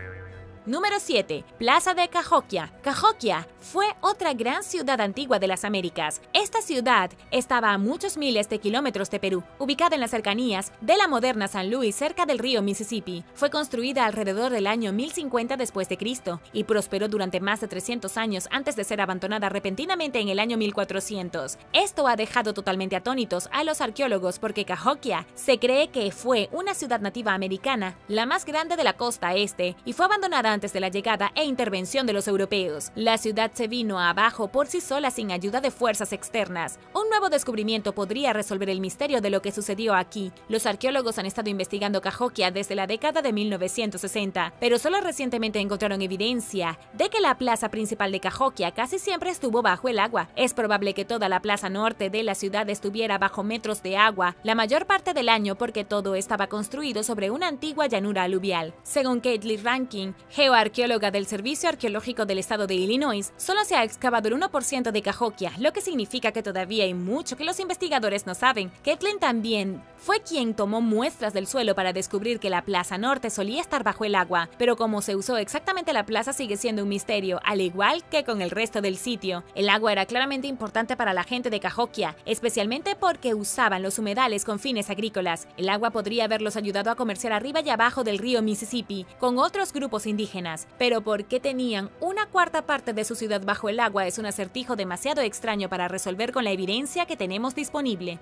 Número 7. Plaza de Cahokia. Cahokia fue otra gran ciudad antigua de las Américas. Esta ciudad estaba a muchos miles de kilómetros de Perú, ubicada en las cercanías de la moderna San Luis, cerca del río Mississippi. Fue construida alrededor del año 1050 después de Cristo y prosperó durante más de 300 años antes de ser abandonada repentinamente en el año 1400. Esto ha dejado totalmente atónitos a los arqueólogos porque Cahokia se cree que fue una ciudad nativa americana, la más grande de la costa este, y fue abandonada antes de la llegada e intervención de los europeos. La ciudad se vino abajo por sí sola sin ayuda de fuerzas externas. Un nuevo descubrimiento podría resolver el misterio de lo que sucedió aquí. Los arqueólogos han estado investigando Cahokia desde la década de 1960, pero solo recientemente encontraron evidencia de que la plaza principal de Cahokia casi siempre estuvo bajo el agua. Es probable que toda la plaza norte de la ciudad estuviera bajo metros de agua la mayor parte del año porque todo estaba construido sobre una antigua llanura aluvial. Según Caitlin Rankin, geoarqueóloga del Servicio Arqueológico del Estado de Illinois, solo se ha excavado el 1% de Cahokia, lo que significa que todavía hay mucho que los investigadores no saben. Caitlin también fue quien tomó muestras del suelo para descubrir que la plaza norte solía estar bajo el agua, pero cómo se usó exactamente la plaza sigue siendo un misterio, al igual que con el resto del sitio. El agua era claramente importante para la gente de Cahokia, especialmente porque usaban los humedales con fines agrícolas. El agua podría haberlos ayudado a comerciar arriba y abajo del río Mississippi con otros grupos indígenas, pero ¿por qué tenían una cuarta parte de su ciudad bajo el agua? Es un acertijo demasiado extraño para resolver con la evidencia que tenemos disponible.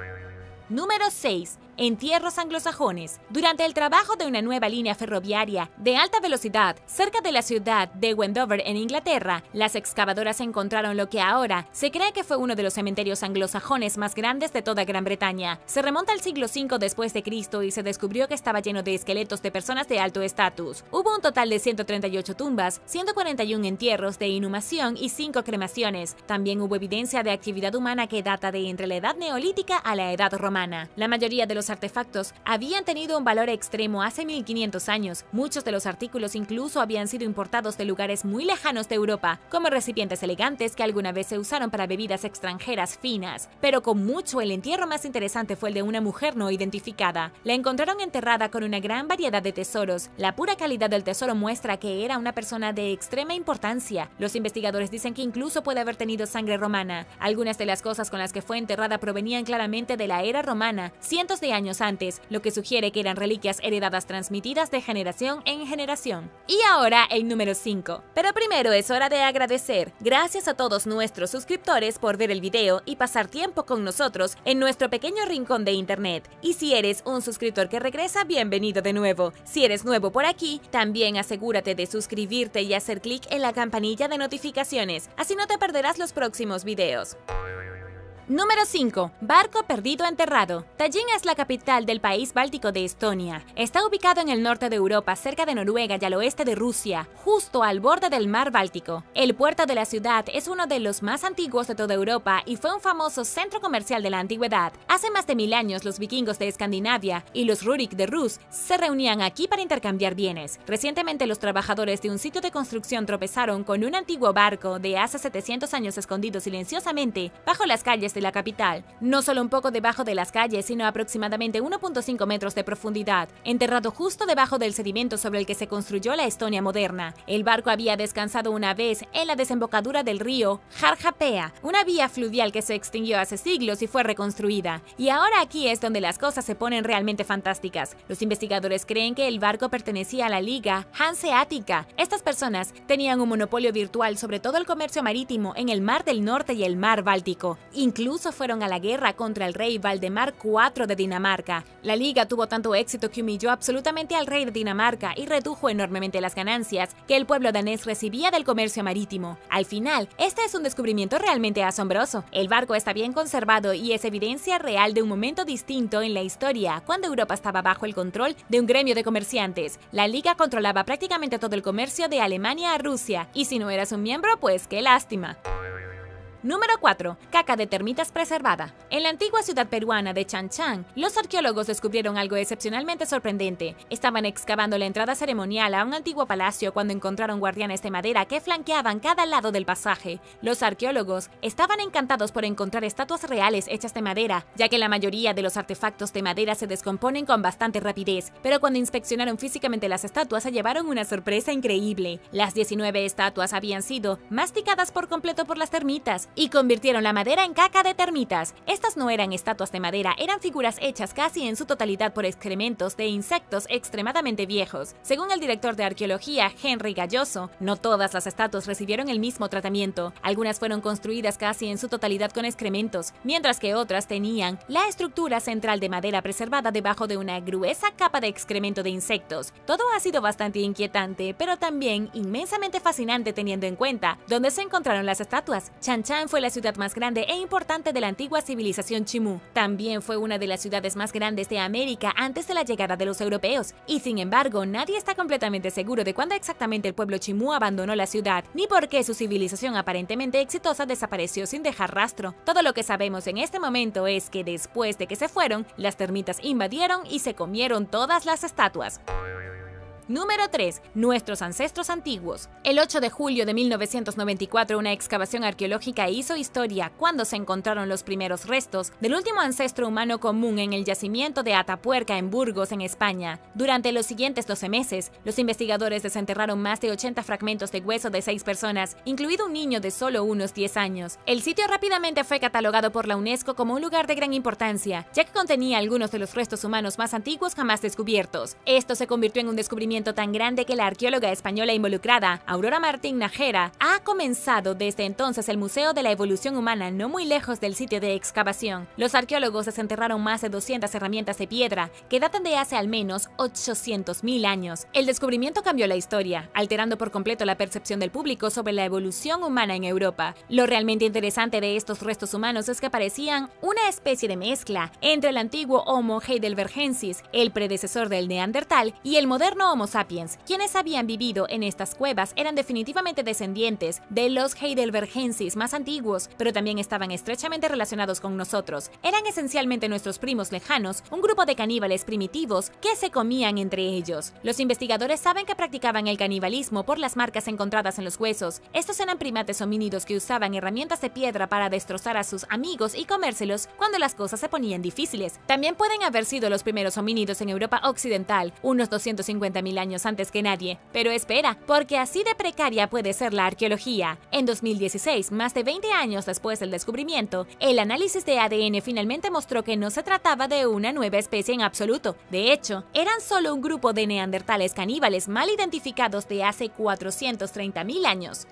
Número 6. Entierros anglosajones. Durante el trabajo de una nueva línea ferroviaria de alta velocidad cerca de la ciudad de Wendover en Inglaterra, las excavadoras encontraron lo que ahora se cree que fue uno de los cementerios anglosajones más grandes de toda Gran Bretaña. Se remonta al siglo V después de Cristo y se descubrió que estaba lleno de esqueletos de personas de alto estatus. Hubo un total de 138 tumbas, 141 entierros de inhumación y 5 cremaciones. También hubo evidencia de actividad humana que data de entre la edad neolítica a la edad romana. La mayoría de los artefactos habían tenido un valor extremo hace 1500 años. Muchos de los artículos incluso habían sido importados de lugares muy lejanos de Europa, como recipientes elegantes que alguna vez se usaron para bebidas extranjeras finas. Pero con mucho, el entierro más interesante fue el de una mujer no identificada. La encontraron enterrada con una gran variedad de tesoros. La pura calidad del tesoro muestra que era una persona de extrema importancia. Los investigadores dicen que incluso puede haber tenido sangre romana. Algunas de las cosas con las que fue enterrada provenían claramente de la era romana, cientos de años antes, lo que sugiere que eran reliquias heredadas transmitidas de generación en generación. Y ahora el número 5. Pero primero es hora de agradecer. Gracias a todos nuestros suscriptores por ver el video y pasar tiempo con nosotros en nuestro pequeño rincón de internet. Y si eres un suscriptor que regresa, bienvenido de nuevo. Si eres nuevo por aquí, también asegúrate de suscribirte y hacer clic en la campanilla de notificaciones, así no te perderás los próximos videos. Número 5. Barco perdido enterrado. Tallinn es la capital del país báltico de Estonia. Está ubicado en el norte de Europa, cerca de Noruega y al oeste de Rusia, justo al borde del mar Báltico. El puerto de la ciudad es uno de los más antiguos de toda Europa y fue un famoso centro comercial de la antigüedad. Hace más de 1000 años, los vikingos de Escandinavia y los Rurik de Rus se reunían aquí para intercambiar bienes. Recientemente, los trabajadores de un sitio de construcción tropezaron con un antiguo barco de hace 700 años escondido silenciosamente bajo las calles de la capital. No solo un poco debajo de las calles, sino aproximadamente 1.5 metros de profundidad, enterrado justo debajo del sedimento sobre el que se construyó la Estonia moderna. El barco había descansado una vez en la desembocadura del río Jarjapea, una vía fluvial que se extinguió hace siglos y fue reconstruida. Y ahora aquí es donde las cosas se ponen realmente fantásticas. Los investigadores creen que el barco pertenecía a la Liga Hanseática. Estas personas tenían un monopolio virtual sobre todo el comercio marítimo en el Mar del Norte y el Mar Báltico. Incluso fueron a la guerra contra el rey Valdemar IV de Dinamarca. La liga tuvo tanto éxito que humilló absolutamente al rey de Dinamarca y redujo enormemente las ganancias que el pueblo danés recibía del comercio marítimo. Al final, este es un descubrimiento realmente asombroso. El barco está bien conservado y es evidencia real de un momento distinto en la historia, cuando Europa estaba bajo el control de un gremio de comerciantes. La liga controlaba prácticamente todo el comercio de Alemania a Rusia, y si no eras un miembro, pues qué lástima. Número 4. Caca de termitas preservada. En la antigua ciudad peruana de Chanchan, los arqueólogos descubrieron algo excepcionalmente sorprendente. Estaban excavando la entrada ceremonial a un antiguo palacio cuando encontraron guardianes de madera que flanqueaban cada lado del pasaje. Los arqueólogos estaban encantados por encontrar estatuas reales hechas de madera, ya que la mayoría de los artefactos de madera se descomponen con bastante rapidez, pero cuando inspeccionaron físicamente las estatuas se llevaron una sorpresa increíble. Las 19 estatuas habían sido masticadas por completo por las termitas y convirtieron la madera en caca de termitas. Estas no eran estatuas de madera, eran figuras hechas casi en su totalidad por excrementos de insectos extremadamente viejos. Según el director de arqueología, Henry Galloso, no todas las estatuas recibieron el mismo tratamiento. Algunas fueron construidas casi en su totalidad con excrementos, mientras que otras tenían la estructura central de madera preservada debajo de una gruesa capa de excremento de insectos. Todo ha sido bastante inquietante, pero también inmensamente fascinante teniendo en cuenta dónde se encontraron las estatuas. Chanchan fue la ciudad más grande e importante de la antigua civilización Chimú. También fue una de las ciudades más grandes de América antes de la llegada de los europeos, y sin embargo, nadie está completamente seguro de cuándo exactamente el pueblo Chimú abandonó la ciudad, ni por qué su civilización aparentemente exitosa desapareció sin dejar rastro. Todo lo que sabemos en este momento es que después de que se fueron, las termitas invadieron y se comieron todas las estatuas. Número 3. Nuestros ancestros antiguos. El 8 de julio de 1994, una excavación arqueológica hizo historia cuando se encontraron los primeros restos del último ancestro humano común en el yacimiento de Atapuerca en Burgos, en España. Durante los siguientes 12 meses, los investigadores desenterraron más de 80 fragmentos de hueso de 6 personas, incluido un niño de solo unos 10 años. El sitio rápidamente fue catalogado por la UNESCO como un lugar de gran importancia, ya que contenía algunos de los restos humanos más antiguos jamás descubiertos. Esto se convirtió en un descubrimiento tan grande que la arqueóloga española involucrada, Aurora Martín Nájera, ha comenzado desde entonces el Museo de la Evolución Humana no muy lejos del sitio de excavación. Los arqueólogos desenterraron más de 200 herramientas de piedra que datan de hace al menos 800.000 años. El descubrimiento cambió la historia, alterando por completo la percepción del público sobre la evolución humana en Europa. Lo realmente interesante de estos restos humanos es que parecían una especie de mezcla entre el antiguo Homo heidelbergensis, el predecesor del Neandertal, y el moderno Homo sapiens. Quienes habían vivido en estas cuevas eran definitivamente descendientes de los heidelbergensis más antiguos, pero también estaban estrechamente relacionados con nosotros. Eran esencialmente nuestros primos lejanos, un grupo de caníbales primitivos que se comían entre ellos. Los investigadores saben que practicaban el canibalismo por las marcas encontradas en los huesos. Estos eran primates homínidos que usaban herramientas de piedra para destrozar a sus amigos y comérselos cuando las cosas se ponían difíciles. También pueden haber sido los primeros homínidos en Europa occidental, unos 250.000 años antes que nadie. Pero espera, porque así de precaria puede ser la arqueología. En 2016, más de 20 años después del descubrimiento, el análisis de ADN finalmente mostró que no se trataba de una nueva especie en absoluto. De hecho, eran solo un grupo de neandertales caníbales mal identificados de hace 430.000 años.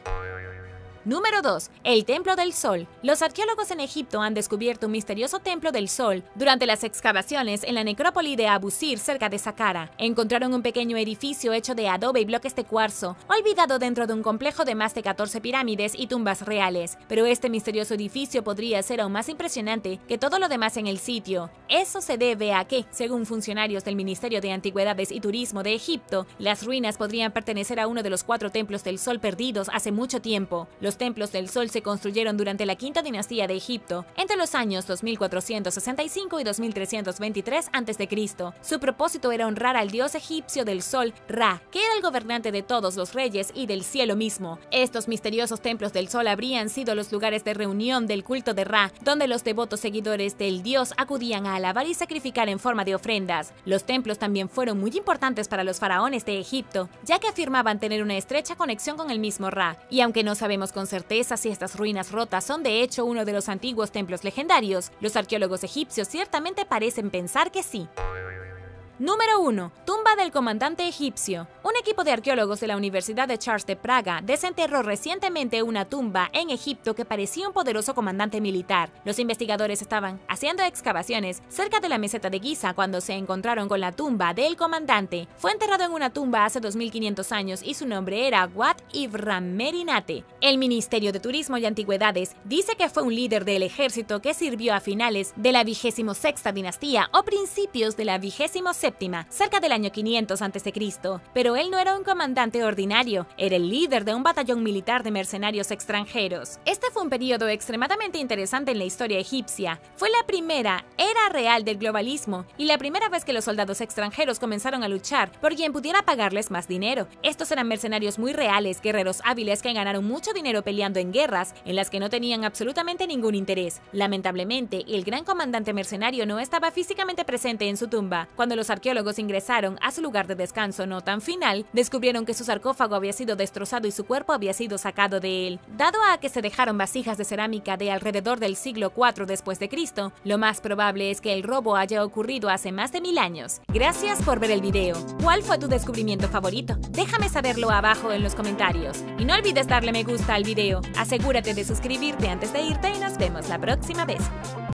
Número 2. El Templo del Sol. Los arqueólogos en Egipto han descubierto un misterioso Templo del Sol durante las excavaciones en la necrópoli de Abu Sir, cerca de Saqqara. Encontraron un pequeño edificio hecho de adobe y bloques de cuarzo, olvidado dentro de un complejo de más de 14 pirámides y tumbas reales. Pero este misterioso edificio podría ser aún más impresionante que todo lo demás en el sitio. Eso se debe a que, según funcionarios del Ministerio de Antigüedades y Turismo de Egipto, las ruinas podrían pertenecer a uno de los 4 templos del Sol perdidos hace mucho tiempo. Los templos del Sol se construyeron durante la quinta dinastía de Egipto, entre los años 2465 y 2323 a.C. Su propósito era honrar al dios egipcio del Sol, Ra, que era el gobernante de todos los reyes y del cielo mismo. Estos misteriosos templos del Sol habrían sido los lugares de reunión del culto de Ra, donde los devotos seguidores del dios acudían a alabar y sacrificar en forma de ofrendas. Los templos también fueron muy importantes para los faraones de Egipto, ya que afirmaban tener una estrecha conexión con el mismo Ra, y aunque no sabemos con certeza si estas ruinas rotas son de hecho uno de los antiguos templos legendarios, los arqueólogos egipcios ciertamente parecen pensar que sí. Número 1. Tumba del comandante egipcio. Un equipo de arqueólogos de la Universidad de Charles de Praga desenterró recientemente una tumba en Egipto que parecía un poderoso comandante militar. Los investigadores estaban haciendo excavaciones cerca de la meseta de Giza cuando se encontraron con la tumba del comandante. Fue enterrado en una tumba hace 2500 años y su nombre era Wat Ibrahim Merinate. El Ministerio de Turismo y Antigüedades dice que fue un líder del ejército que sirvió a finales de la 26ª dinastía o principios de la 27ª VII, cerca del año 500 a.C., pero él no era un comandante ordinario, era el líder de un batallón militar de mercenarios extranjeros. Este fue un periodo extremadamente interesante en la historia egipcia. Fue la primera era real del globalismo y la primera vez que los soldados extranjeros comenzaron a luchar por quien pudiera pagarles más dinero. Estos eran mercenarios muy reales, guerreros hábiles que ganaron mucho dinero peleando en guerras en las que no tenían absolutamente ningún interés. Lamentablemente, el gran comandante mercenario no estaba físicamente presente en su tumba. Cuando los arqueólogos ingresaron a su lugar de descanso no tan final, descubrieron que su sarcófago había sido destrozado y su cuerpo había sido sacado de él. Dado a que se dejaron vasijas de cerámica de alrededor del siglo IV después de Cristo, lo más probable es que el robo haya ocurrido hace más de 1000 años. Gracias por ver el video. ¿Cuál fue tu descubrimiento favorito? Déjame saberlo abajo en los comentarios. Y no olvides darle me gusta al video. Asegúrate de suscribirte antes de irte y nos vemos la próxima vez.